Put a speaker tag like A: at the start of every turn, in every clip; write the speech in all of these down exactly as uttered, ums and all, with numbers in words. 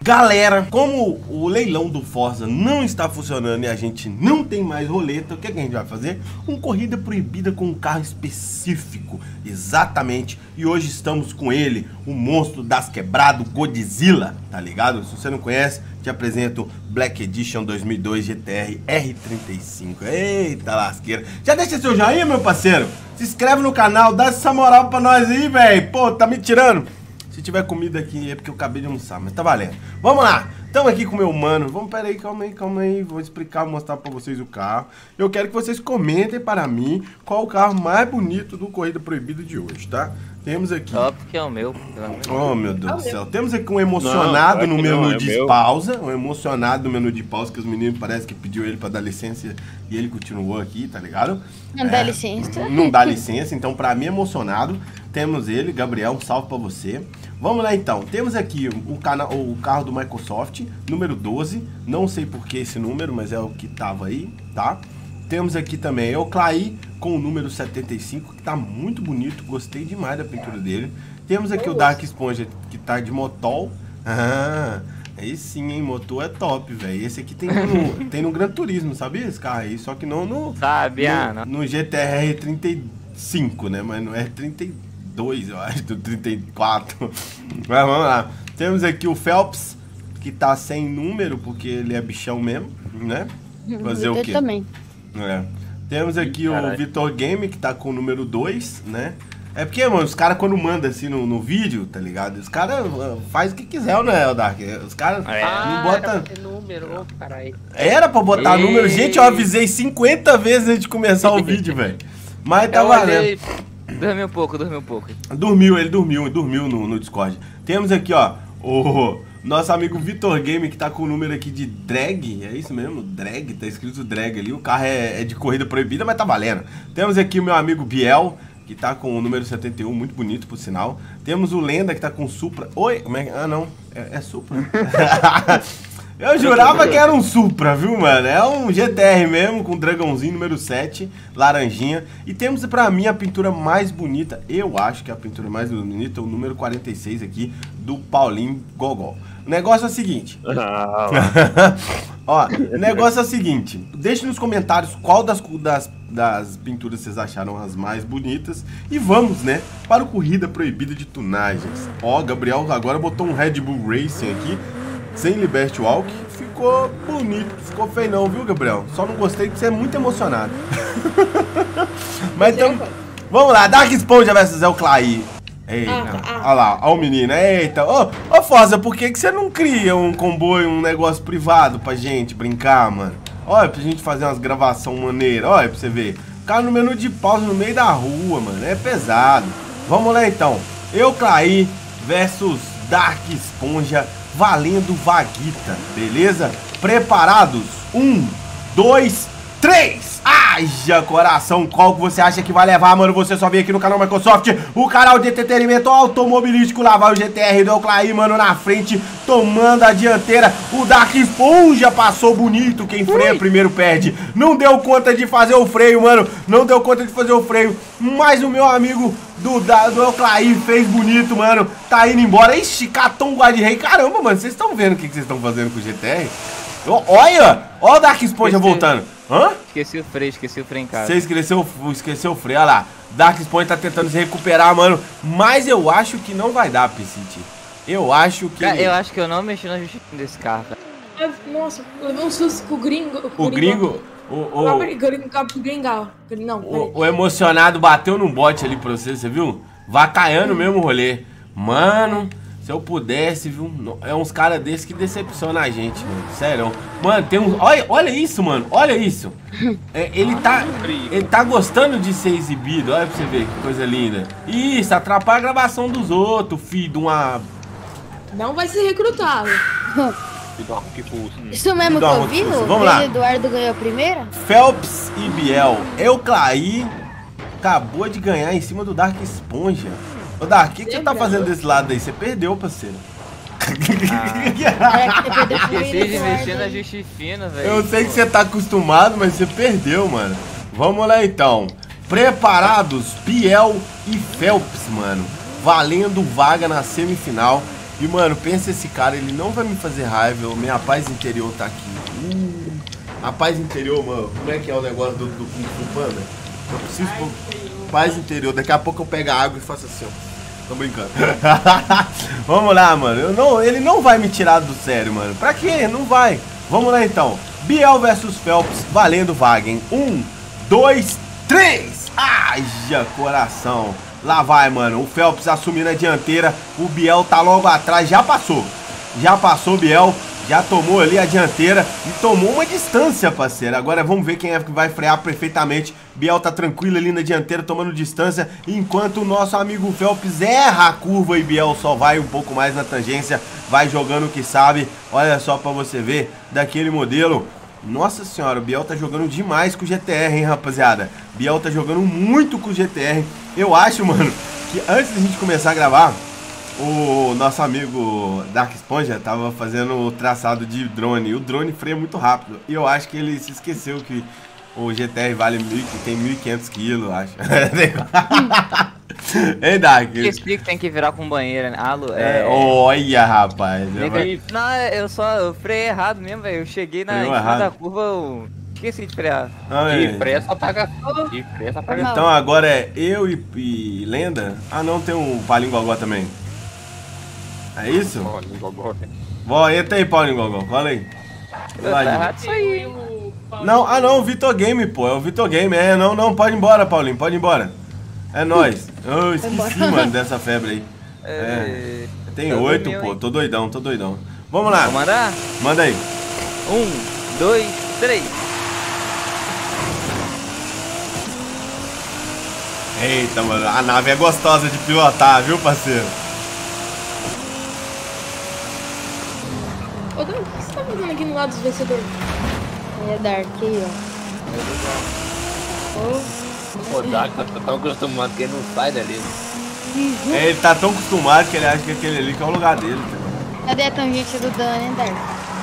A: Galera, como o leilão do Forza não está funcionando e a gente não tem mais roleta, o que, é que a gente vai fazer? Uma corrida proibida com um carro específico, exatamente. E hoje estamos com ele, o monstro das quebradas, Godzilla, tá ligado? Se você não conhece, te apresento Black Edition dois mil e dois G T R R trinta e cinco. Eita lasqueira. Já deixa seu joinha, meu parceiro? Se inscreve no canal, dá essa moral pra nós aí, velho. Pô, tá me tirando? Se tiver comida aqui é porque eu acabei de almoçar, mas tá valendo. Vamos lá, estamos aqui com o meu mano. Vamos, pera aí, calma aí, calma aí. Vou explicar, mostrar pra vocês o carro. Eu quero que vocês comentem para mim qual o carro mais bonito do Corrida Proibida de hoje, tá? Temos aqui...
B: Óbvio que é o meu.
A: Oh, meu Deus do céu. Temos aqui um emocionado não, no menu não, é de meu. pausa. Um emocionado no menu de pausa, que os meninos parece que pediu ele pra dar licença e ele continuou aqui, tá ligado?
C: Não é, dá licença.
A: Não dá licença, então pra mim emocionado. Temos ele, Gabriel, um salve pra você. Vamos lá então, temos aqui o, cana o carro do Microsoft, número doze. Não sei por que esse número, mas é o que tava aí, tá? Temos aqui também o Clay com o número setenta e cinco, que tá muito bonito, gostei demais da pintura dele. Temos aqui o Dark Esponja, que tá de Motol. Ah, aí sim, hein, motor é top, velho. Esse aqui tem no, tem no Gran Turismo, sabia esse carro aí? Só que não no,
B: Sabia,
A: no, no G T R trinta e cinco, né? Mas no R trinta e dois, eu acho, do trinta e quatro. Mas vamos lá. Temos aqui o Phelps, que tá sem número, porque ele é bichão mesmo, né? Fazer o quê?
C: Eu também.
A: É. Temos aqui
B: Caralho.
A: o Vitor Game, que tá com o número dois, né? É porque, mano, os caras quando mandam assim no, no vídeo, tá ligado? Os caras uh, faz o que quiser, né, Dark? Os caras
B: é.
A: não botam...
D: Era pra ter número, oh, caralho.
A: Era pra botar
B: E...
A: número. Gente, eu avisei cinquenta vezes antes de começar o vídeo, velho. Mas tá
B: Eu
A: valendo.
B: olhei... Dormiu um pouco, dormiu um pouco.
A: Dormiu, ele dormiu, dormiu no, no Discord. Temos aqui, ó, o nosso amigo Vitor Game, que tá com o número aqui de drag. É isso mesmo? Drag, tá escrito drag ali. O carro é, é de corrida proibida, mas tá valendo. Temos aqui o meu amigo Biel, que tá com o número setenta e um, muito bonito, por sinal. Temos o Lenda, que tá com Supra. Oi, como é que... Ah, não, é, é Supra. Eu jurava que era um Supra, viu, mano? É um G T R mesmo, com dragãozinho número sete, laranjinha. E temos pra mim a pintura mais bonita, eu acho que é a pintura mais bonita, o número quarenta e seis aqui, do Paulinho Gogol. O negócio é o seguinte. Ó, o negócio é o seguinte. Deixe nos comentários qual das, das, das pinturas vocês acharam as mais bonitas. E vamos, né, para o Corrida Proibida de Tunagens. Ó, Gabriel agora botou um Red Bull Racing aqui, sem Liberty Walk. Ficou bonito, ficou feio não, viu, Gabriel? Só não gostei que você é muito emocionado. Mas então, vamos lá, Dark Esponja versus El Clay. Eita, olha lá, olha o menino, eita. Ô, ô Forza, por que que você não cria um comboio, um negócio privado pra gente brincar, mano? Olha, pra gente fazer umas gravações maneiras, olha pra você ver. O cara no menu de pausa no meio da rua, mano, é pesado. Vamos lá então, El Clay versus Dark Esponja, valendo vaguita, beleza? Preparados? Um, dois, três! Haja coração, qual que você acha que vai levar, mano? Você só vem aqui no canal Microsoft, o canal de entretenimento automobilístico. Lá vai o G T R do El Clay, mano, na frente, tomando a dianteira. O Dark Esponja passou bonito, quem freia Ui. primeiro perde. Não deu conta de fazer o freio, mano, não deu conta de fazer o freio. Mas o meu amigo do, da, do El Clay fez bonito, mano, tá indo embora. Ixi, catou um guarda-rei. Caramba, mano, vocês estão vendo o que vocês estão fazendo com o G T R? Olha, olha o Dark Esponja esqueci, voltando. Hã?
B: Esqueci o freio, esqueci o freio em casa.
A: Você esqueceu, esqueceu o freio, olha lá. Dark Esponja tá tentando se recuperar, mano. Mas eu acho que não vai dar, Piscite. Eu acho que...
B: Cara, eu acho que eu não mexi na justiça desse carro, cara.
D: Nossa, eu levei um susto com o gringo.
A: O gringo... O, o,
D: gringo, não,
A: o, o emocionado bateu num bote ali pra você, você viu? Vacaiando mesmo o rolê. Mano... Se eu pudesse, viu? É uns caras desses que decepcionam a gente, mano. Sério. Mano, tem um... Olha, olha isso, mano. Olha isso. É, ele tá... Ele tá gostando de ser exibido. Olha pra você ver que coisa linda. Isso, atrapalha a gravação dos outros, filho de uma...
D: Não vai ser recrutado.
C: Isso mesmo que eu vi, o
A: Vamos lá.
C: Eduardo ganhou a primeira?
A: Phelps e Biel. El Clay acabou de ganhar em cima do Dark Esponja. Ô, Dark, o que, que você tá fazendo desse lado aí? Você perdeu, parceiro.
B: Ah. Esqueci de mexer na justifina, velho.
A: Eu sei que você tá acostumado, mas você perdeu, mano. Vamos lá, então. Preparados, Biel e Phelps, mano. Valendo vaga na semifinal. E, mano, pensa esse cara, ele não vai me fazer raiva. Minha paz interior tá aqui. Uh, a paz interior, mano, como é que é o negócio do, do Kung Fu Panda? Eu preciso pôr paz interior. Daqui a pouco eu pego a água e faço assim, ó. Tô brincando. Vamos lá, mano. Eu não, ele não vai me tirar do sério, mano. Pra quê? Não vai. Vamos lá, então. Biel versus Phelps, valendo Wagen. Um, dois, três. Haja coração. Lá vai, mano. O Phelps assumindo a dianteira. O Biel tá logo atrás. Já passou. Já passou o Biel. Já tomou ali a dianteira e tomou uma distância, parceiro. Agora vamos ver quem é que vai frear perfeitamente. Biel tá tranquilo ali na dianteira, tomando distância, enquanto o nosso amigo Phelps erra a curva e Biel só vai um pouco mais na tangência, vai jogando o que sabe. Olha só pra você ver daquele modelo. Nossa senhora, o Biel tá jogando demais com o G T R, hein, rapaziada. Biel tá jogando muito com o G T R. Eu acho, mano, que antes da gente começar a gravar, o nosso amigo Dark Esponja tava fazendo o traçado de drone. E o drone freia muito rápido. E eu acho que ele se esqueceu que o G T R vale mil, que tem mil e quinhentos quilos, acho. Hein, Dark?
B: Esqueci que tem que virar com banheira, né? Alô,
A: é... é... Olha, rapaz.
B: Não, eu só eu freiei errado mesmo, velho. Eu cheguei na em cima da curva, eu esqueci de frear.
A: Ah,
B: de freia só paga. De freia só paga.
A: Então agora é eu e, e Lenda? Ah, não, tem um Paulinho Gogó também. É isso?
E: Paulinho Gogó.
A: Vó, entra aí, Paulinho Gogó. Fala aí.
B: Tá errado isso aí.
A: Não, ah não, o Vitor Game, pô. É o Vitor Game. É, não, não, pode ir embora, Paulinho. Pode ir embora. É nóis. Eu esqueci, mano, dessa febre aí. É. Tem oito, pô. Tô doidão, tô doidão. Vamos lá.
B: Vou mandar?
A: Manda aí.
B: Um, dois, três.
A: Eita, mano. A nave é gostosa de pilotar, viu, parceiro?
D: Ô, Dan, o que você tá fazendo aqui no lado dos vencedores?
C: É Dark aí, ó.
E: Ô, Dark tá tão acostumado que ele não sai dali.
A: É, ele tá tão acostumado que ele acha que aquele ali que é o lugar dele. Tá?
C: Cadê a tangente do Dan, hein, Dark?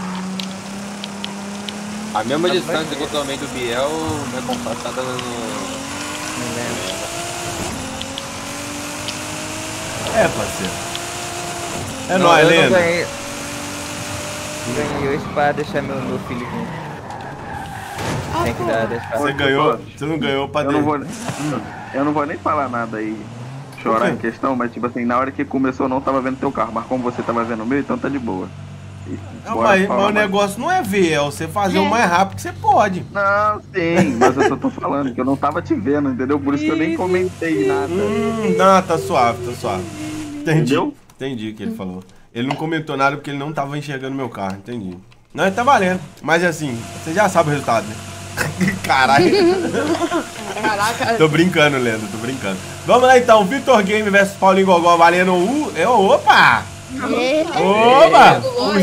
E: A mesma distância que eu tomei do Biel, meu compasso tá dando no...
A: É, parceiro. É nóis, Lenda.
B: Ganhei hoje pra deixar meu, meu filho junto.
C: Ah,
B: Tem que dar, deixar.
A: Você ganhou, você não ganhou pra
F: eu não, vou, eu não vou nem falar nada aí, chorar em questão, mas tipo assim, na hora que começou eu não tava vendo teu carro, mas como você tava vendo o meu, então tá de boa. E,
A: não, mas, mas o negócio não é ver, é você fazer é. o mais rápido que você pode.
F: Não, sim, mas eu só tô falando que eu não tava te vendo, entendeu? Por isso que eu nem comentei nada.
A: Hum, não, tá suave, tá suave. Entendi.
F: Entendeu?
A: Entendi o que ele falou. Ele não comentou nada porque ele não tava enxergando meu carro, entendi. Não, ele tá valendo. Mas assim, você já sabe o resultado, né? Caralho.
D: Caraca.
A: Tô brincando, Lendo, tô brincando. Vamos lá então, Vitor Game versus Paulinho Gogó valendo o... É, opa! Opa!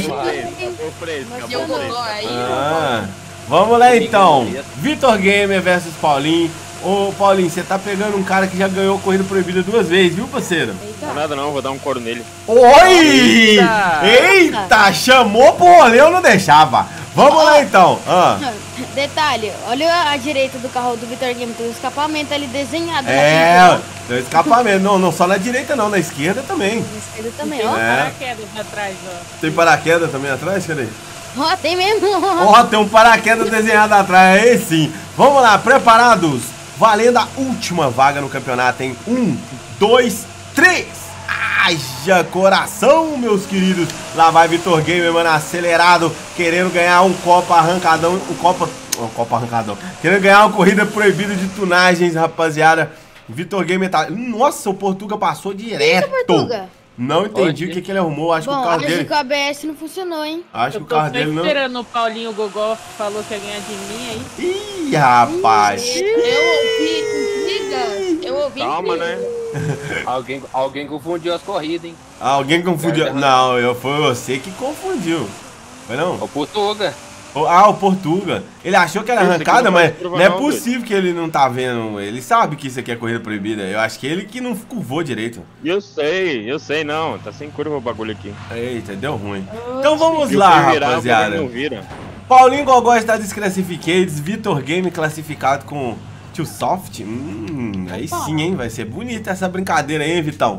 A: Ah, vamos lá então. Vitor Gamer versus Paulinho. Ô Paulinho, você tá pegando um cara que já ganhou corrida proibida duas vezes, viu, parceiro?
E: Não é nada não, vou dar um couro nele.
A: Oi! Eita! Eita! Chamou pro rolê, eu não deixava. Vamos lá então. Ah.
C: Detalhe, olha a direita do carro do Vitor Game, tem um escapamento ali desenhado.
A: É, tem um escapamento. Não, não só na direita não, na esquerda também.
C: Na esquerda também,
D: tem
C: ó.
D: Tem
A: É.
D: paraquedas atrás, ó.
A: Tem paraquedas também atrás? Cadê?
C: Ó, tem mesmo.
A: Ó, tem um paraquedas desenhado atrás, aí sim. Vamos lá, preparados? Valendo a última vaga no campeonato em um, dois, três. Haja coração, meus queridos. Lá vai Vitor Gamer, mano, acelerado, querendo ganhar um Copa arrancadão, um Copa, um Copa arrancadão, querendo ganhar uma corrida proibida de tunagens, rapaziada. Vitor Gamer tá... Nossa, o Portuga passou direto.
C: Isso, Portuga?
A: Não entendi o que, que ele arrumou, acho
C: Bom,
A: que o carro
C: acho
A: dele...
C: que o A B S não funcionou, hein?
A: Acho que o carro dele não...
D: Eu tô esperando o Paulinho Gogó falou que ia ganhar de mim aí.
A: Ih, rapaz.
D: Eu ouvi intriga. Eu ouvi
E: Calma,
D: intriga.
E: né? alguém, alguém confundiu as corridas, hein?
A: Alguém confundiu... Não, eu, foi você que confundiu. Foi não?
E: O Portuga.
A: Ah, o Portuga. Ele achou que era
E: Esse
A: arrancada,
E: não
A: mas
E: pode
A: não é
E: não,
A: possível que ele não tá vendo. Ele sabe que isso aqui é corrida proibida. Eu acho que ele que não curvou direito.
E: Eu sei, eu sei, não. Tá sem curva o bagulho aqui.
A: Eita, deu ruim. Então vamos lá,
E: Se eu virar,
A: rapaziada.
E: não vira.
A: Paulinho Gogó está desclassificados. Vitor Game classificado com Too Soft. Hum, aí sim, hein? Vai ser bonita essa brincadeira aí, hein, Vitão?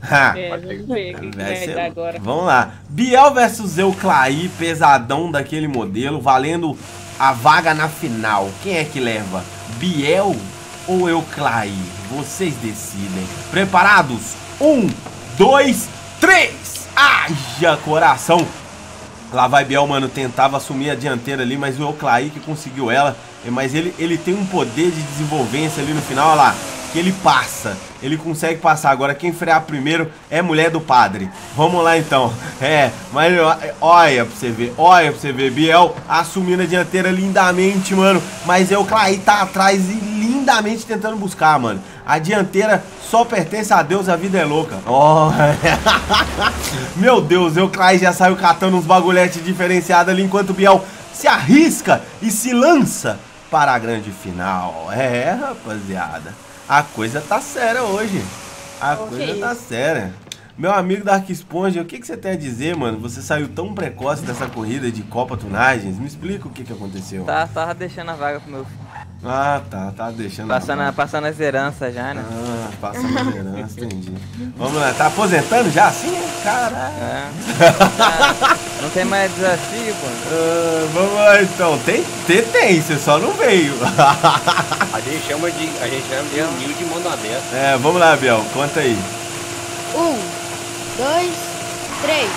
D: É, vamos ver o que, que vai
A: ser...
D: dar agora.
A: Vamos lá. Biel versus Euclaí, pesadão daquele modelo, valendo a vaga na final. Quem é que leva? Biel ou Euclaí? Vocês decidem. Preparados? Um, dois, três! Haja coração! Lá vai Biel, mano, tentava assumir a dianteira ali, mas o Euclaí que conseguiu ela. Mas ele, ele tem um poder de desenvolvência ali no final, olha lá, que ele passa. Ele consegue passar. Agora quem frear primeiro é mulher do padre. Vamos lá então. É, mas olha pra você ver, olha pra você ver. Biel assumindo a dianteira lindamente, mano. Mas Euclaí tá atrás e lindamente tentando buscar, mano. A dianteira só pertence a Deus, a vida é louca. Oh. Meu Deus, Euclaí já saiu catando uns bagulhetes diferenciados ali, enquanto o Biel se arrisca e se lança para a grande final. É, rapaziada, a coisa tá séria hoje. A okay. coisa tá séria. Meu amigo Dark Esponja, o que, que você tem a dizer, mano? Você saiu tão precoce dessa corrida de Copa Tunagens. Me explica o que, que aconteceu.
B: Tá, tava deixando a vaga pro meu filho.
A: Ah, tá, tá deixando.
B: Passando, passando as heranças já, né?
A: Ah, passando as heranças, entendi. Vamos lá, tá aposentando já assim? Caralho. É.
B: Não tem mais desafio, pô.
A: Ah, vamos lá então. Tem, tem, tem, você só não veio.
E: A gente chama de. A gente chama de mil de mundo aberto.
A: É, vamos lá, Biel, conta aí.
C: Um, dois, três.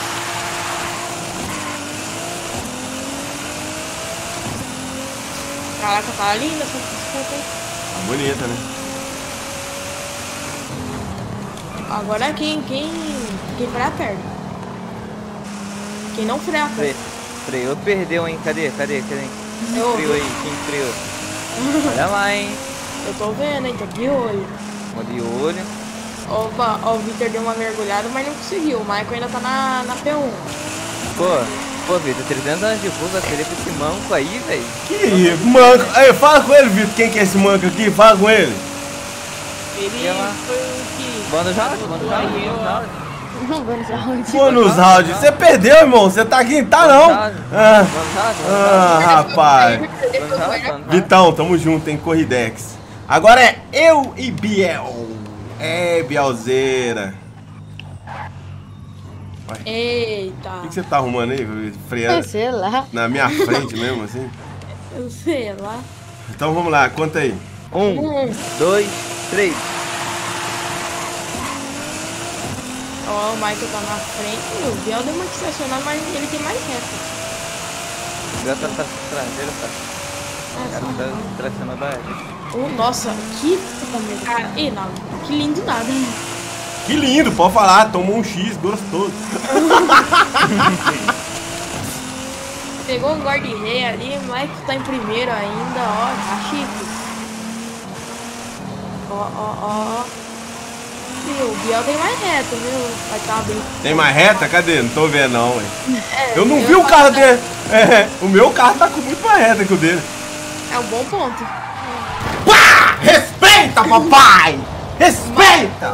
D: Caraca, tá linda essa disputa aí.
A: Tá bonita, né?
D: Agora quem, quem, quem frear perde. Quem não frear perde.
B: Freou, perdeu, hein? Cadê? Cadê? Cadê? Quem
D: Eu...
B: freou aí? Quem freou? Olha lá, hein?
D: Eu tô vendo, hein? Tá de olho.
B: Tô de olho.
D: Opa, ó, o Victor deu uma mergulhada, mas não conseguiu. O Michael ainda tá na, na P um.
B: Pô, pô, Victor, trezentos anos de curso, vai perder pra esse manco aí, velho.
A: Que manco? Aí, fala com ele, Victor. Quem que é esse manco aqui? Fala com ele.
D: Ele foi o que...
B: Bônus round, bônus round, bônus round.
C: Bônus round.
A: Bônus round. Você perdeu, irmão. Você tá aqui? Tá não. Ah, ah rapaz. Vitão, tamo junto, hein? Corridex. Agora é eu e Biel. É, Bielzeira. Vai.
D: Eita.
A: O que, que você tá arrumando aí? Freando?
C: Sei lá.
A: Na minha frente mesmo, assim?
D: Eu sei lá.
A: Então vamos lá, conta aí.
B: Um, um. dois, três.
D: Ó, o Michael tá na frente. O Biel deu uma estacionada, mas ele tem mais reta.
B: O Biel tá traseiro, tá? O cara tá tracionando a reta.
D: Oh, nossa, que... Cara, e não, que lindo nada.
A: Que lindo, pode falar, tomou um X gostoso.
D: Pegou um guarda-rei ali, o Mike tá em primeiro ainda, ó, tá chique. Ó, ó, ó. O Biel tem mais reta, viu? Vai tá bem.
A: Tem mais reta? Cadê? Não tô vendo não, ué.
D: É,
A: eu não vi o carro dele. É, o meu carro tá com muito mais reta que o dele.
D: É um bom ponto.
A: Pá! Respeita, papai! Respeita!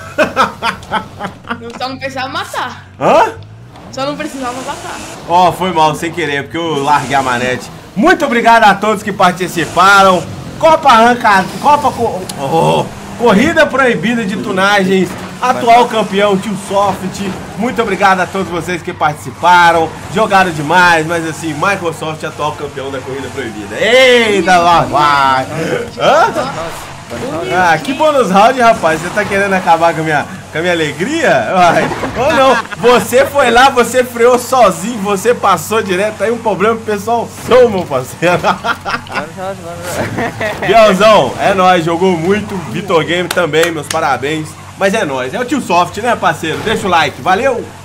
D: Só não precisava matar.
A: Hã?
D: Só não precisava matar.
A: Ó, oh, foi mal, sem querer, porque eu larguei a manete. Muito obrigado a todos que participaram. Copa Arrancada, Copa... Oh, Corrida Proibida de Tunagens. Atual campeão, Tio Soft. Muito obrigado a todos vocês que participaram. Jogaram demais, mas assim, Microsoft atual campeão da Corrida Proibida. Eita, lá vai! Hã? Ah, que bônus round, rapaz. Você tá querendo acabar com a minha, com a minha alegria? Vai. Ou não, você foi lá, você freou sozinho, você passou direto. Aí um problema pro pessoal sou, meu parceiro. Bielzão, é nóis, jogou muito. Vitor Game também, meus parabéns. Mas é nóis, é o Tio Soft, né, parceiro? Deixa o like, valeu!